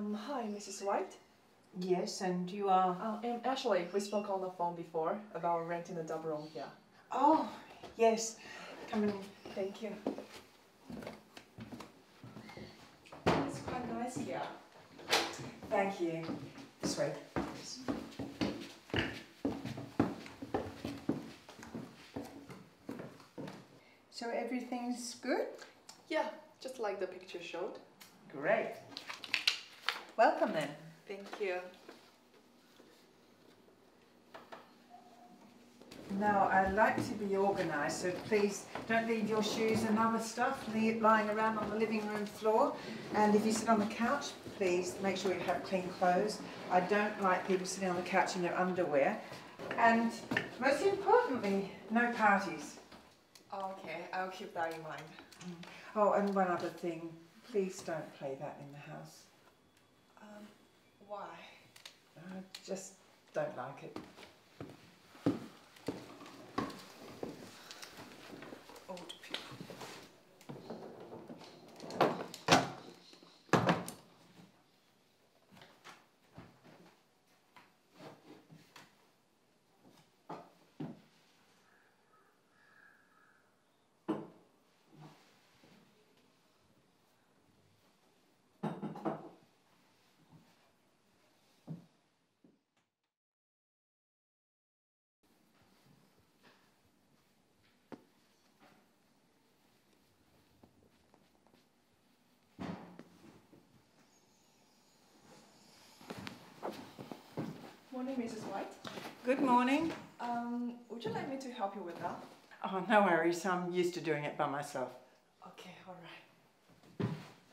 Hi, Mrs. White. Yes, and you are? I'm Ashley. We spoke on the phone before about renting a double room here. Oh, yes. Come in. Thank you. It's quite nice here. Thank you. This way. So everything's good? Yeah, just like the picture showed. Great. Welcome then. Thank you. Now, I like to be organised, so please don't leave your shoes and other stuff lying around on the living room floor. And if you sit on the couch, please make sure you have clean clothes. I don't like people sitting on the couch in their underwear. And most importantly, no parties. Okay, I'll keep that in mind. Oh, and one other thing, please don't play that in the house. Why? I just don't like it. Old people. Morning, Mrs. White. Good morning. Would you like me to help you with that? Oh, no worries. I'm used to doing it by myself. Okay, all right.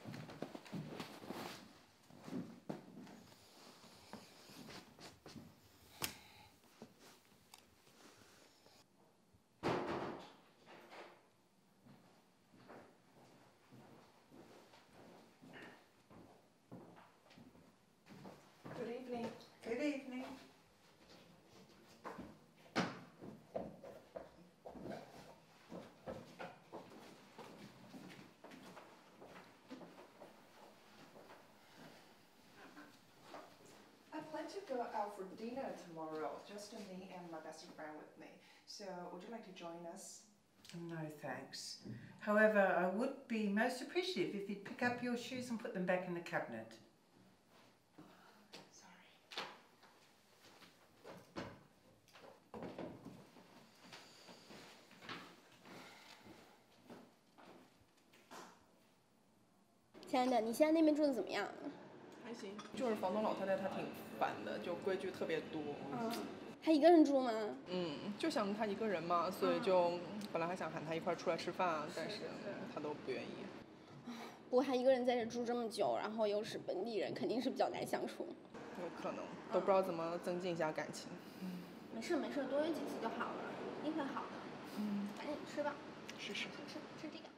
Good evening. Good evening. I plan to go out for dinner tomorrow, just me and my best friend with me. So, would you like to join us? No, thanks. However, I would be most appreciative if you'd pick up your shoes and put them back in the cabinet. Sorry. 亲爱的，你现在那边住的怎么样？ 还行，就是房东老太太她挺烦的，就规矩特别多。 她一个人住吗？ 就想她一个人嘛，所以就本来还想喊她一块儿出来吃饭，但是她都不愿意。 不过她一个人在这住这么久，然后又是本地人，肯定是比较难相处。 有可能，都不知道怎么增进一下感情。 没事没事，多约几次就好了，一定会好的。赶紧吃吧。 是。 吃这个。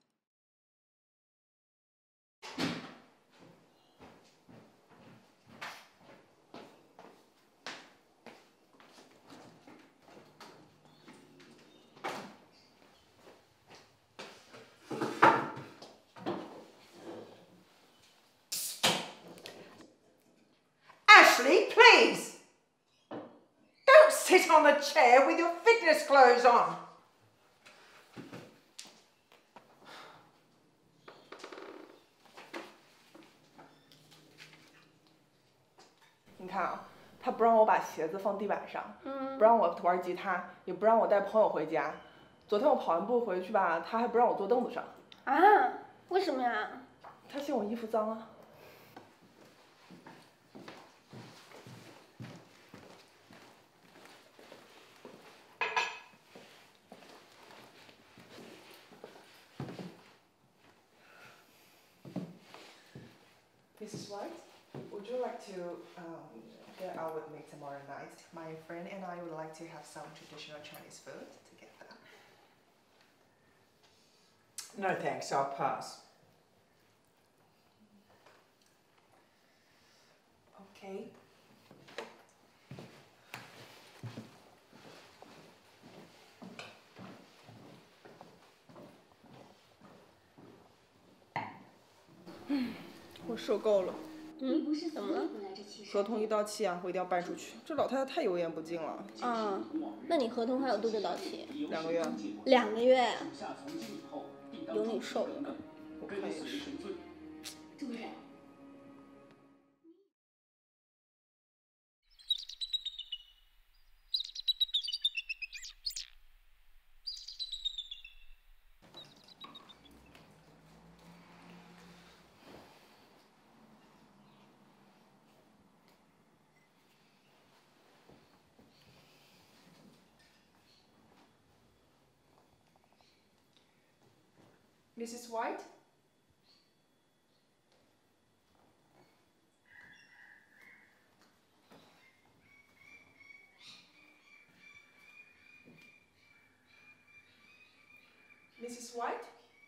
Ashley, please! Don't sit on the chair with your fitness clothes on. 你看啊，他不让我把鞋子放地板上，不让我玩吉他，也不让我带朋友回家。昨天我跑完步回去吧，他还不让我坐凳子上。 啊？为什么呀？ 他嫌我衣服脏啊。Mrs. White, would you like to get out with me tomorrow night? My friend and I would like to have some traditional Chinese food together. No thanks, I'll pass. Okay.我受够了。 怎么了？ 合同一到期啊，我一定要搬出去。这老太太太油盐不进了。 啊，那你合同还有多久到期 ？2个月。 2个月？有你受的。 我看也是。Mrs. White? Mrs. White?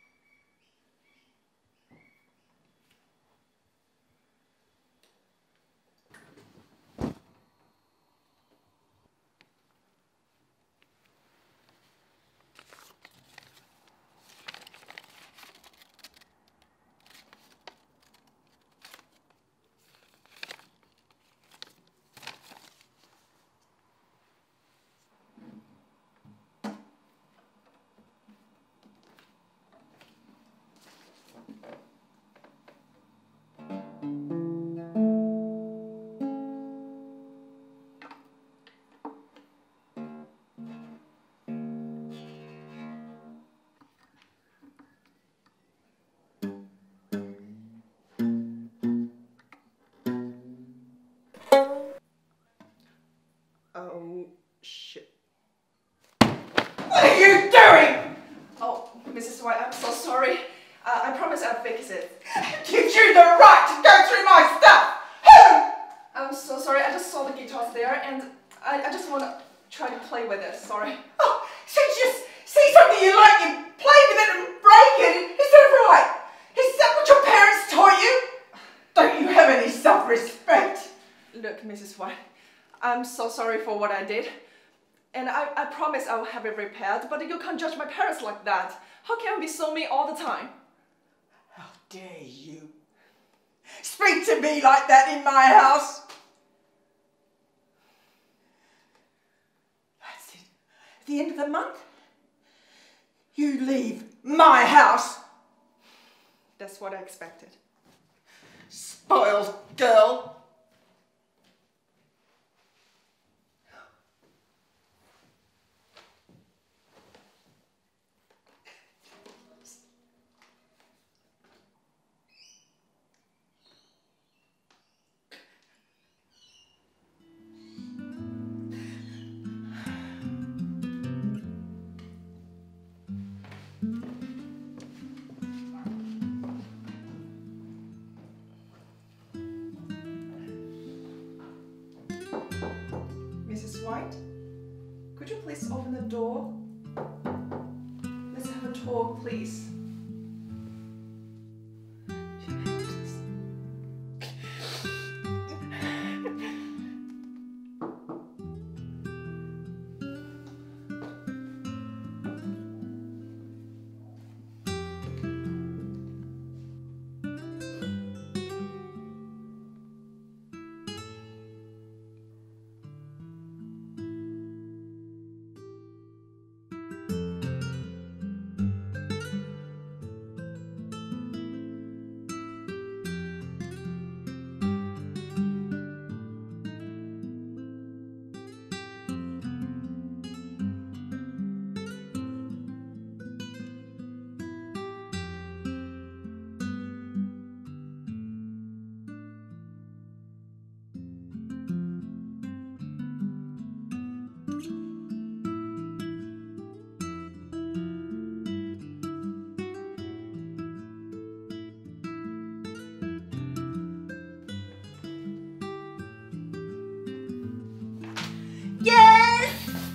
Oh, shit. What are you doing? Oh, Mrs. White, I'm so sorry. I promise I'll fix it. Gives you the right to go through my stuff! Who? I'm so sorry, I just saw the guitars there and I just want to try to play with it, sorry. Oh, so just see something you like, you play with it and break it. Is that right? Is that what your parents taught you? Don't you have any self-respect? Look, Mrs. White, I'm so sorry for what I did. And I promise I will have it repaired, but you can't judge my parents like that. How can I be so mean all the time? How dare you speak to me like that in my house? That's it. At the end of the month, you leave my house. That's what I expected. Spoiled girl. Mrs. White, could you please open the door? Let's have a talk, please. Yes!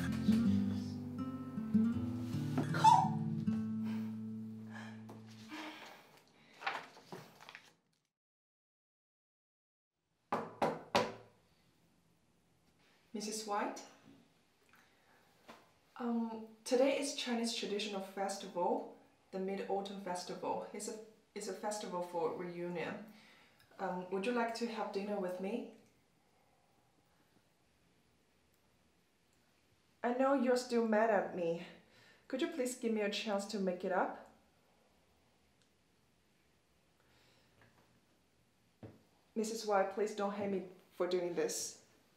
Mrs. White? Today is Chinese traditional festival, the Mid-Autumn Festival. It's a festival for reunion. Would you like to have dinner with me? I know you're still mad at me. Could you please give me a chance to make it up? Mrs. White, please don't hate me for doing this.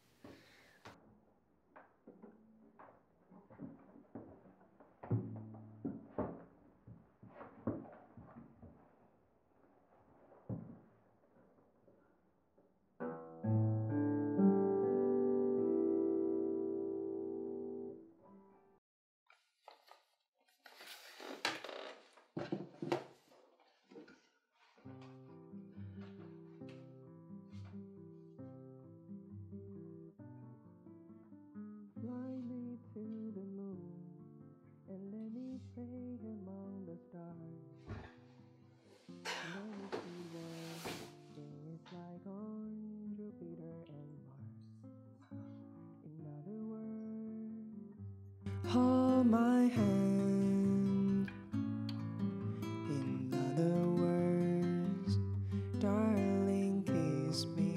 Fly me to the moon and let me play among the stars. Let me see what it's like on Jupiter and Mars. In other words, hold my hand. In other words, darling, kiss me.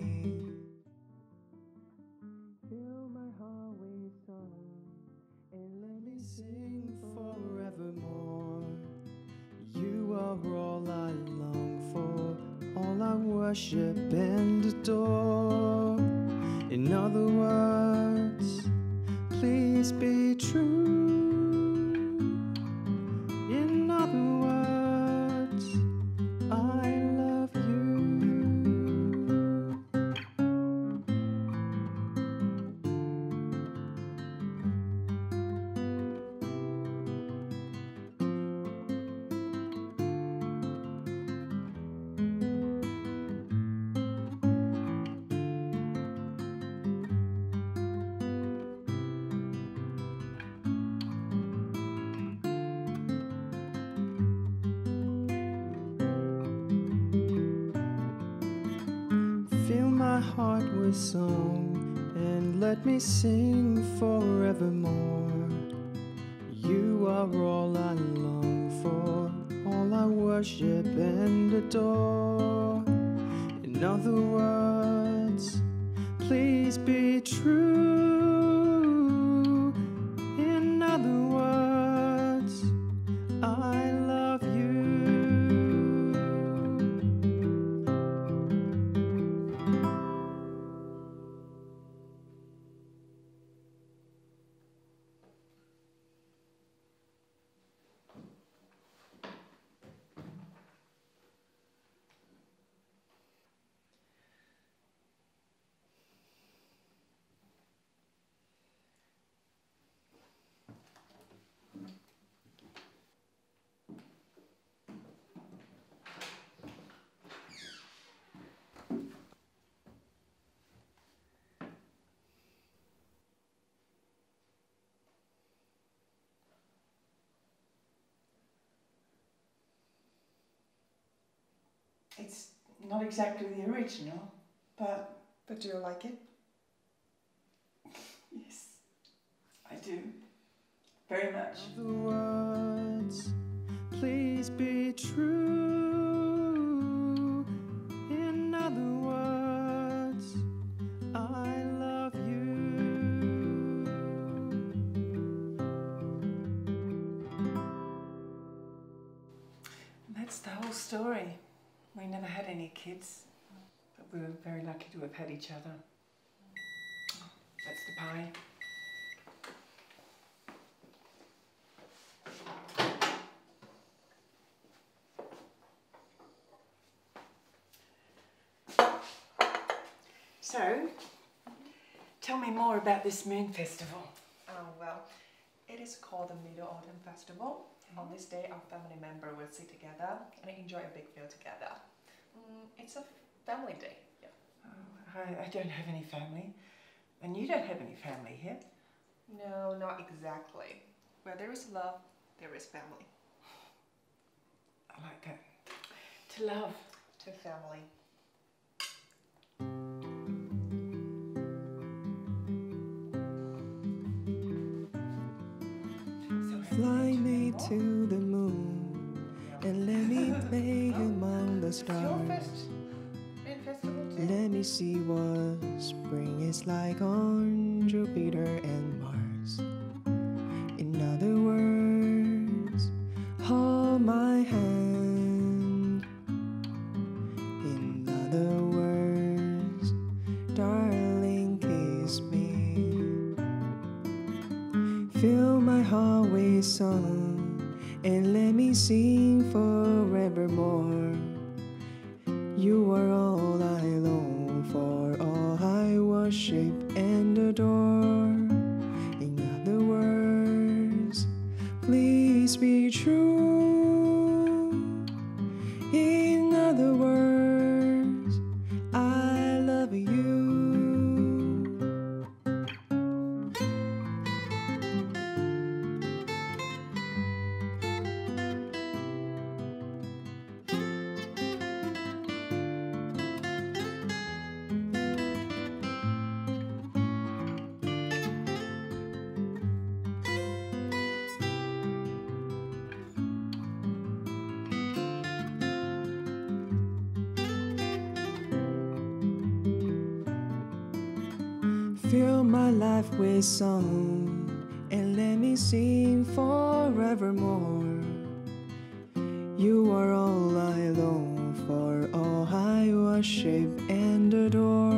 Fill my heart with song and let me sing forevermore. You are all I long for, all I worship and adore. In other words, please be true. In other words, I love you. Fill my heart with song and let me sing forevermore. You are all I long for, all I worship and adore. In other words, please be true. In other words, I love you. It's not exactly the original, but do you like it? yes, I do. Very much. The words, please be true. In other words, I love you. That's the whole story. We never had any kids, but we were very lucky to have had each other. That's the pie. So, tell me more about this moon festival. Well, it is called the Mid-Autumn Festival. On this day, our family members will sit together and enjoy a big meal together. It's a family day. Yeah. I don't have any family, and you don't have any family here. No, not exactly. Where there is love, there is family. I like that. To love. To family. Fly me to the moon and let me play among the It's your stars. festival. me see what spring is like on Jupiter and Mars. In other words, hold my hand. In other words, darling, kiss me. Fill my heart with song and let me sing forevermore. You are all I long for, all I worship and adore. In other words, please be true. In other words, I love you. Fill my life with song and let me sing forevermore. You are all I long for, all I worship and adore.